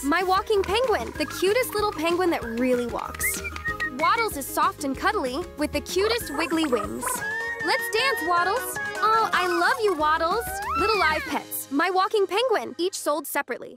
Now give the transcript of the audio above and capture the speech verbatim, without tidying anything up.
My walking penguin, the cutest little penguin that really walks. Waddles is soft and cuddly with the cutest wiggly wings. Let's dance, Waddles. Oh, I love you, Waddles. Little live pets, my walking penguin, each sold separately.